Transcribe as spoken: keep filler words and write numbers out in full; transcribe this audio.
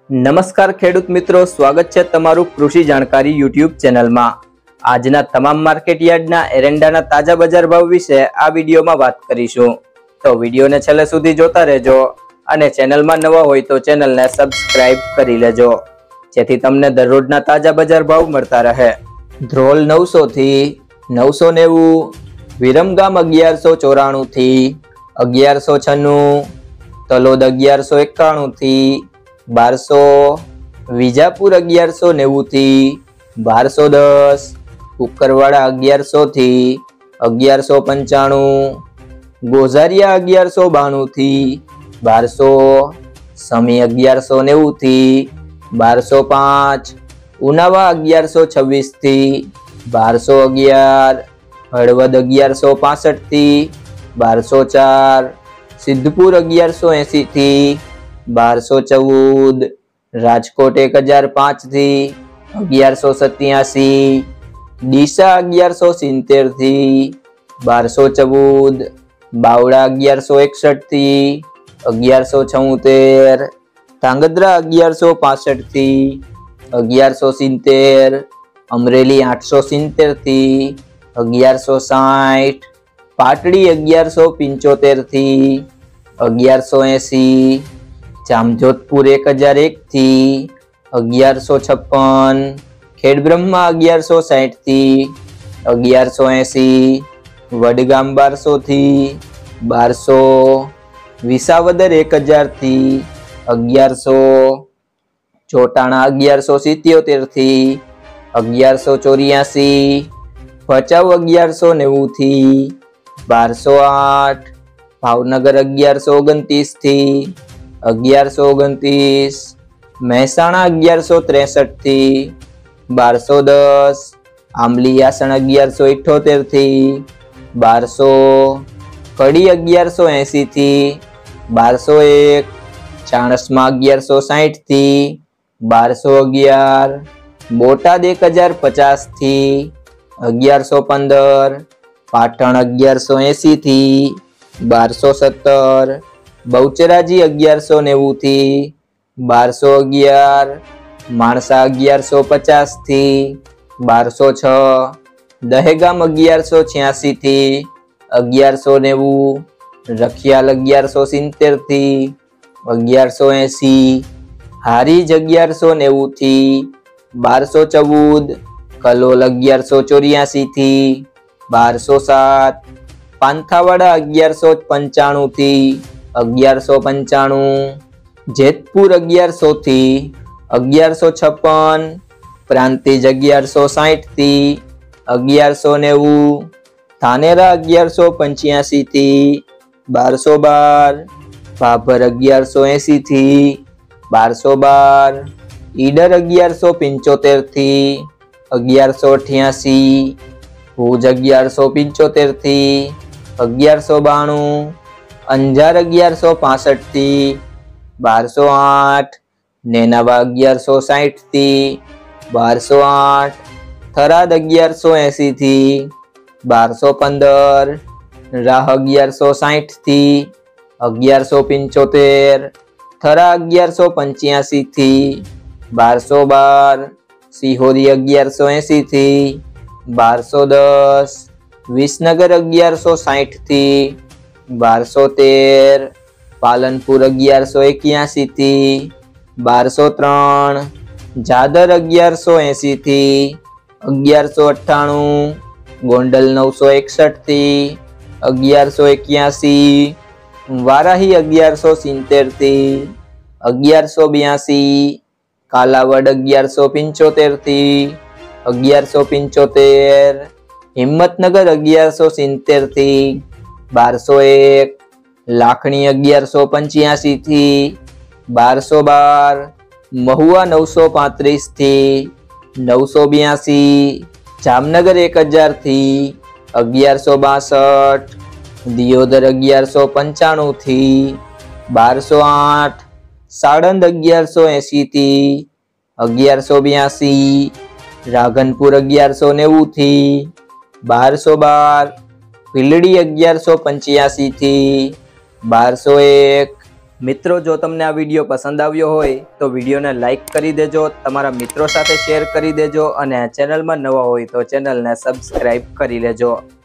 નમસ્કાર ખેડૂત મિત્રો, સ્વાગત છે તમારું કૃષિ જાણકારી યુટ્યુબ ચેનલમાં। આજના તમામ માર્કેટ યાર્ડના એરંડાના તાજા બજાર ભાવ વિશે આ વિડીયોમાં વાત કરીશું, તો વિડીયોને છેલ્લે સુધી જોતા રહેજો અને ચેનલમાં નવા હોય તો ચેનલને સબસ્ક્રાઇબ કરી લેજો, જેથી તમને દરરોજના તાજા બજાર ભાવ મળતા રહે। ધ્રોલ નવસો થી નવસો નેવું, વિરમગામ અગિયારસો ચોરાણું થી અગિયારસો છન્નું, તલોદ અગિયારસો એકાણું થી બારસો, વિજાપુર અગિયારસો નેવું થી બારસો દસ, કુકરવાડા અગિયારસો થી અગિયારસો પંચાણું, ગોઝારિયા અગિયારસો બાણું થી બારસો, સમી અગિયારસો નેવું થી બારસો પાંચ, ઉનાવા અગિયારસો છવ્વીસ થી બારસો અગિયાર, હળવદ અગિયારસો પાસઠ થી બારસો ચાર, સિદ્ધપુર અગિયારસો એસી થી બારસો ચૌદ, રાજકોટ એક હજાર પાંચ થી અગિયારસો સત્યાસી, ડીસા અગિયારસો સિત્તેર થી બારસો ચૌદ, બાવળા અગિયારસો એકસઠ થી અગિયારસો છોતેર, ધાંગધ્રા અગિયારસો પાસઠ થી અગિયારસો સિત્તેર, અમરેલી આઠસો સિત્તેર થી અગિયારસો સાઠ, પાટડી અગિયારસો પંચોતેર થી અગિયારસો એસી, જામજોધપુર એક હજાર એક થી અગિયારસો છપ્પન, ખેડબ્રહ્મા અગિયારસો સાઠ થી અગિયારસો એસી, વડગામ બારસો થી બારસો, વિસાવદર એક હજાર થી અગિયારસો, ચોટાણા અગિયારસો સિત્યોતેર થી અગિયારસો ચોર્યાસી, ભચાઉ અગિયારસો નેવું થી બારસો આઠ, ભાવનગર અગિયારસો ઓગણત્રીસ થી અગિયારસો ઓગણત્રીસ, મહેસાણા અગિયારસો ત્રેસઠ થી બારસો દસ, આંબલીયાસણ અગિયારસો ઇઠોતેર થી બારસો, કડી અગિયારસો એસી થી બારસો એક, ચાણસમાં અગિયારસો સાઠ થી બારસો અગિયાર, બોટાદ એક હજાર પચાસ થી અગિયારસો પંદર, પાટણ અગિયારસો એસી થી બારસો સત્તર, બહુચરાજી અગિયારસો નેવું થી બારસો અગિયાર, માણસા અગિયારસો પચાસ થી બારસો છ, દહેગામ અગિયારસો છ્યાસી થી અગિયારસો નેવું, રખિયાલ અગિયારસો સિત્તેર થી અગિયારસો એસી, હારીજ અગિયારસો નેવું થી બારસો ચૌદ, કલોલ અગિયારસો ચોર્યાસી થી બારસો સાત, પાંથાવાડા અગિયારસો પંચાણું થી અગિયારસો પંચાણું, જેતપુર અગિયારસો થી અગિયારસો છપ્પન, પ્રાંતિજ અગિયારસો સાઠ થી અગિયારસો નેવું, ધાનેરા અગિયારસો પંચ્યાસી થી બારસો બાર, ભાભર અગિયારસો એસી થી બારસો બાર, ઈડર અગિયારસો પંચોતેર થી અગિયારસો અઠ્યાસી, ભુજ અગિયારસો પંચોતેર થી અગિયારસો બાણું, અંજાર અગિયારસો પાસઠ થી બારસો આઠ, નેનાવા અગિયારસો સાઠ થી બારસો આઠ, થરાદ અગિયારસો એસી થી બારસો પંદર, રાહ અગિયારસો સાઠ થી અગિયારસો પંચોતેર, થરા અગિયારસો પંચ્યાસી થી બારસો બાર, સિહોરી અગિયારસો એસી થી બારસો દસ, વિસનગર અગિયારસો સાઠ થી બારસો તેર, પાલનપુર અગિયારસો એક્યાસી થી બારસો ત્રણ, જાદર અગિયારસો એસી થી અગિયારસો અઠ્ઠાણું, ગોંડલ નવસો એકસઠ થી અગિયારસો એક્યાસી, વારાહી અગિયારસો સિત્તેર થી અગિયારસો બ્યાસી, કાલાવડ અગિયારસો પંચોતેર થી અગિયારસો પંચોતેર, હિંમતનગર અગિયારસો સિત્તેર થી બારસો એક, લાખણી અગિયારસો પંચ્યાસી થી બારસો બાર, મહુવા નવસો પાંત્રીસ થી નવસો બ્યાસી, જામનગર એક હજાર થી અગિયારસો બાસઠ, દિયોદર અગિયારસો પંચાણું થી બારસો આઠ, સાણંદ અગિયારસો એસી થી અગિયારસો બ્યાસી, રાધનપુર અગિયારસો નેવું થી બારસો બાર, ભીલડી અગિયારસો પંચ્યાસી થી બારસો એક, મિત્રો, જો તમને આ વિડીયો પસંદ આવ્યો હોય તો વિડીયોને લાઈક કરી દેજો, તમારા મિત્રો સાથે શેર કરી દેજો અને ચેનલમાં નવા હોય તો ચેનલને સબસ્ક્રાઈબ કરી લેજો।